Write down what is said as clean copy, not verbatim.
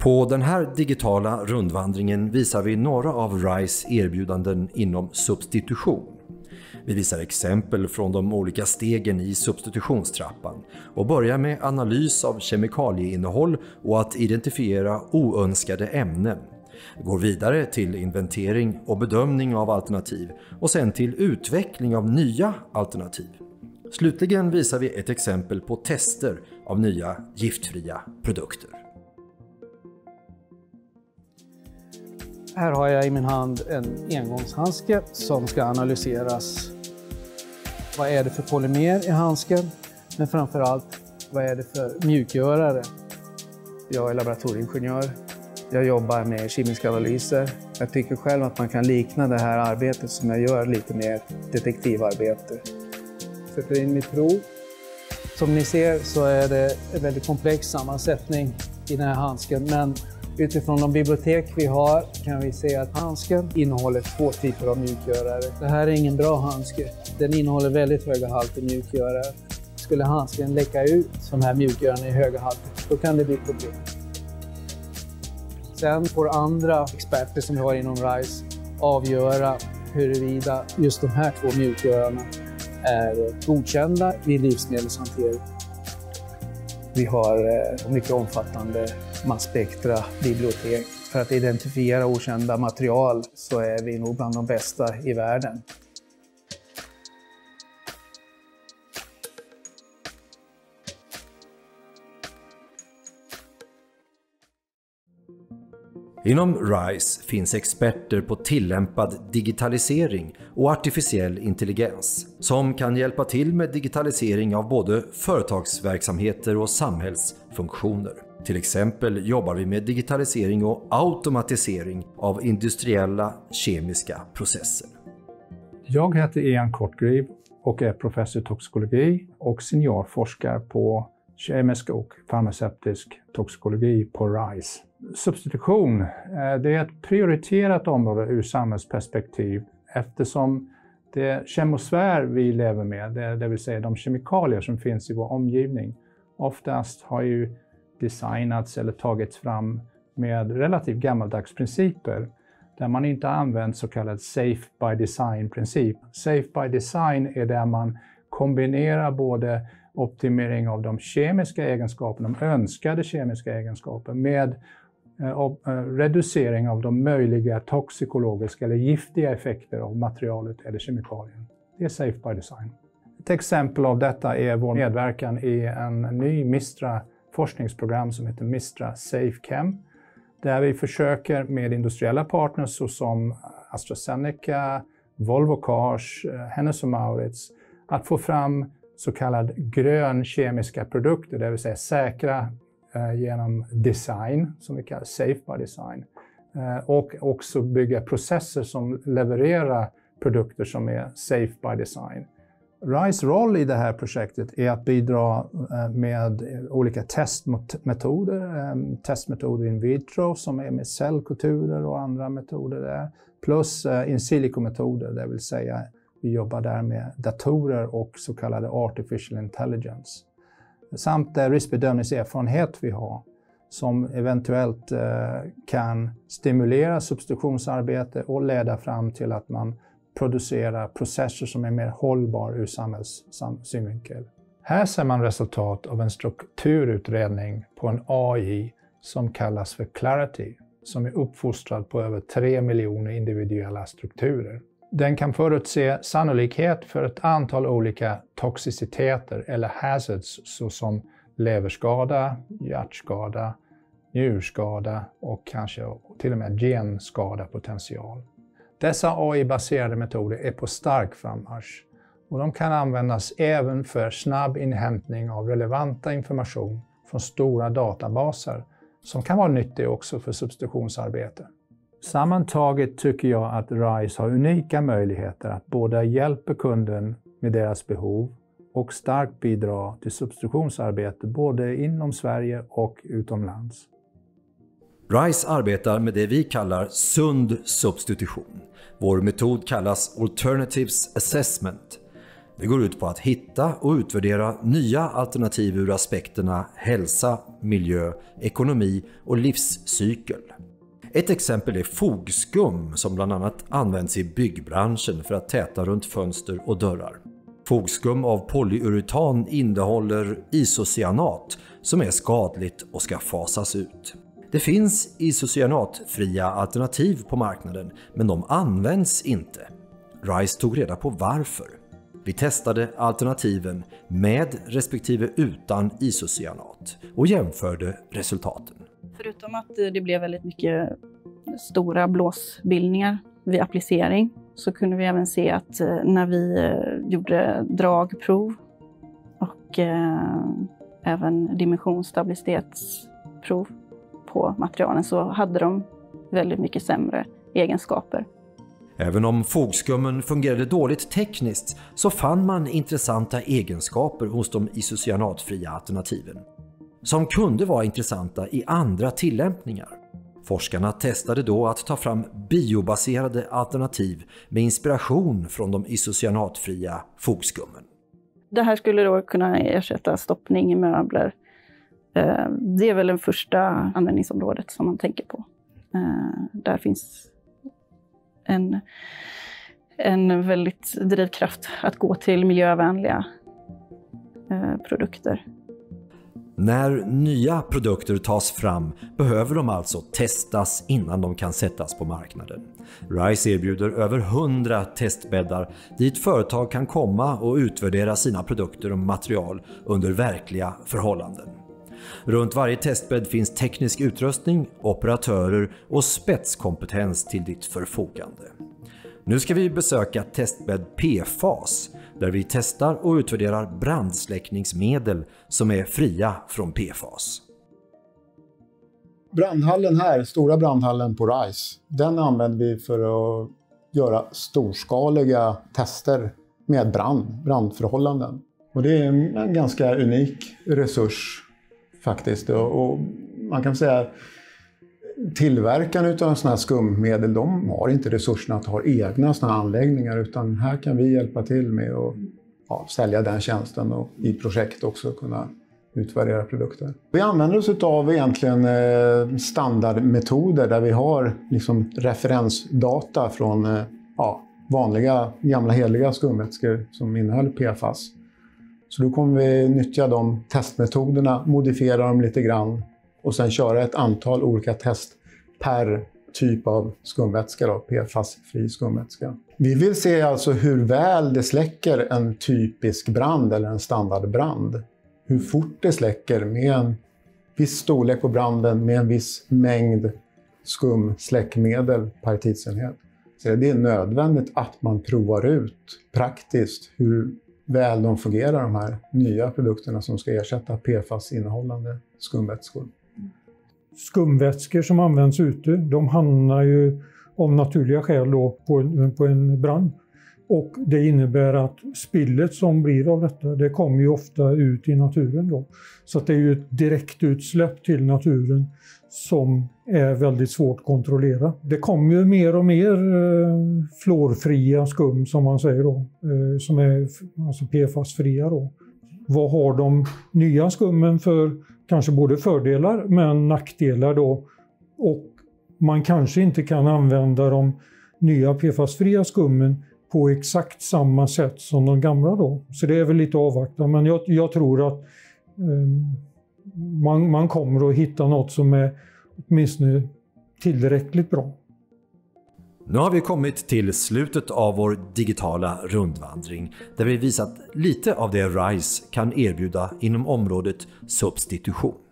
På den här digitala rundvandringen visar vi några av RISE erbjudanden inom substitution. Vi visar exempel från de olika stegen i substitutionstrappan och börjar med analys av kemikalieinnehåll och att identifiera oönskade ämnen. Går vidare till inventering och bedömning av alternativ och sen till utveckling av nya alternativ. Slutligen visar vi ett exempel på tester av nya giftfria produkter. Här har jag i min hand en engångshandske som ska analyseras. Vad är det för polymer i handsken? Men framförallt, vad är det för mjukgörare? Jag är laboratorieingenjör. Jag jobbar med kemiska analyser. Jag tycker själv att man kan likna det här arbetet som jag gör lite mer detektivarbete. Sätter in mitt prov. Som ni ser så är det en väldigt komplex sammansättning i den här handsken. Men utifrån de bibliotek vi har kan vi se att handsken innehåller 2 typer av mjukgörare. Det här är ingen bra handske. Den innehåller väldigt höga halter mjukgörare. Skulle handsken läcka ut de här mjukgörarna i höga halter, då kan det bli problem. Sen får andra experter som vi har inom RISE avgöra huruvida just de här 2 mjukgörarna är godkända vid livsmedelshantering. Vi har mycket omfattande masspektra bibliotek. För att identifiera okända material så är vi nog bland de bästa i världen. Inom RISE finns experter på tillämpad digitalisering och artificiell intelligens som kan hjälpa till med digitalisering av både företagsverksamheter och samhällsfunktioner. Till exempel jobbar vi med digitalisering och automatisering av industriella kemiska processer. Jag heter Ian Kortgrev och är professor i toxikologi och seniorforskare på kemisk och farmaceutisk toxikologi på RISE. Substitution, det är ett prioriterat område ur samhällsperspektiv eftersom det kemosfär vi lever med, det vill säga de kemikalier som finns i vår omgivning, oftast har ju designats eller tagits fram med relativt gammaldags principer där man inte har använt så kallad safe by design-princip. Safe by design är där man kombinerar både optimering av de kemiska egenskaperna, de önskade kemiska egenskaper med reducering av de möjliga toxikologiska eller giftiga effekter av materialet eller kemikalien. Det är safe by design. Ett exempel av detta är vår medverkan i en ny MISTRA forskningsprogram som heter MISTRA SafeChem, där vi försöker med industriella partners såsom AstraZeneca, Volvo Cars, Hennes & Mauritz att få fram så kallade grön kemiska produkter, det vill säga säkra genom design, som vi kallar safe by design, och också bygga processer som levererar produkter som är safe by design. RISE roll i det här projektet är att bidra med olika testmetoder in vitro som är med cellkulturer och andra metoder där, plus in silico-metoder, det vill säga vi jobbar där med datorer och så kallade artificial intelligence. Samt den riskbedömningserfarenhet vi har som eventuellt kan stimulera substitutionsarbete och leda fram till att man producerar processer som är mer hållbara ur samhällssynvinkel. Här ser man resultat av en strukturutredning på en AI som kallas för Clarity, som är uppfostrad på över 3 miljoner individuella strukturer. Den kan förutse sannolikhet för ett antal olika toxiciteter eller hazards såsom leverskada, hjärtskada, njurskada och kanske till och med genskada potential. Dessa AI-baserade metoder är på stark frammarsch och de kan användas även för snabb inhämtning av relevanta information från stora databaser som kan vara nyttig också för substitutionsarbete. Sammantaget tycker jag att RISE har unika möjligheter att både hjälpa kunden med deras behov och starkt bidra till substitutionsarbete både inom Sverige och utomlands. RISE arbetar med det vi kallar sund substitution. Vår metod kallas Alternatives Assessment. Det går ut på att hitta och utvärdera nya alternativ ur aspekterna hälsa, miljö, ekonomi och livscykel. Ett exempel är fogskum som bland annat används i byggbranschen för att täta runt fönster och dörrar. Fogskum av polyuretan innehåller isocyanat som är skadligt och ska fasas ut. Det finns isocyanatfria alternativ på marknaden, men de används inte. RISE tog reda på varför. Vi testade alternativen med respektive utan isocyanat och jämförde resultaten. Förutom att det blev väldigt mycket stora blåsbildningar vid applicering så kunde vi även se att när vi gjorde dragprov och även dimensionsstabilitetsprov på materialen så hade de väldigt mycket sämre egenskaper. Även om fogskummen fungerade dåligt tekniskt så fann man intressanta egenskaper hos de isocyanatfria alternativen som kunde vara intressanta i andra tillämpningar. Forskarna testade då att ta fram biobaserade alternativ med inspiration från de isocyanatfria fogskummen. Det här skulle då kunna ersätta stoppning i möbler. Det är väl det första användningsområdet som man tänker på. Där finns en väldigt drivkraft att gå till miljövänliga produkter. När nya produkter tas fram behöver de alltså testas innan de kan sättas på marknaden. RISE erbjuder över 100 testbäddar dit företag kan komma och utvärdera sina produkter och material under verkliga förhållanden. Runt varje testbädd finns teknisk utrustning, operatörer och spetskompetens till ditt förfogande. Nu ska vi besöka testbädd PFAS där vi testar och utvärderar brandsläckningsmedel som är fria från PFAS. Brandhallen här, stora brandhallen på RISE, den använder vi för att göra storskaliga tester med brandförhållanden. Och det är en ganska unik resurs faktiskt. Och man kan säga tillverkarna av sådana här skummedel, de har inte resurserna att ha egna sådana här anläggningar, utan här kan vi hjälpa till med att sälja den tjänsten och i projekt också kunna utvärdera produkter. Vi använder oss av egentligen standardmetoder där vi har liksom referensdata från vanliga gamla heliga skumvätskor som innehåller PFAS. Så då kommer vi nyttja de testmetoderna, modifiera dem lite grann och sen köra ett antal olika test per typ av skumvätska, PFAS-fri skumvätska. Vi vill se alltså hur väl det släcker en typisk brand eller en standardbrand. Hur fort det släcker med en viss storlek på branden med en viss mängd skumsläckmedel per tidsenhet. Så det är nödvändigt att man provar ut praktiskt hur väl de fungerar, de här nya produkterna som ska ersätta PFAS-innehållande skumvätskor. Skumvätskor som används ute, de hamnar ju av naturliga skäl då på en brand. Och det innebär att spillet som blir av detta, det kommer ju ofta ut i naturen då. Så att det är ju ett direktutsläpp till naturen som är väldigt svårt att kontrollera. Det kommer ju mer och mer fluorfria skum som man säger då, som är alltså PFAS-fria då. Vad har de nya skummen för kanske både fördelar men nackdelar då? Och man kanske inte kan använda de nya PFAS-fria skummen på exakt samma sätt som de gamla då. Så det är väl lite avvakta, men jag tror att man kommer att hitta något som är åtminstone tillräckligt bra. Nu har vi kommit till slutet av vår digitala rundvandring där vi visat lite av det RISE kan erbjuda inom området substitution.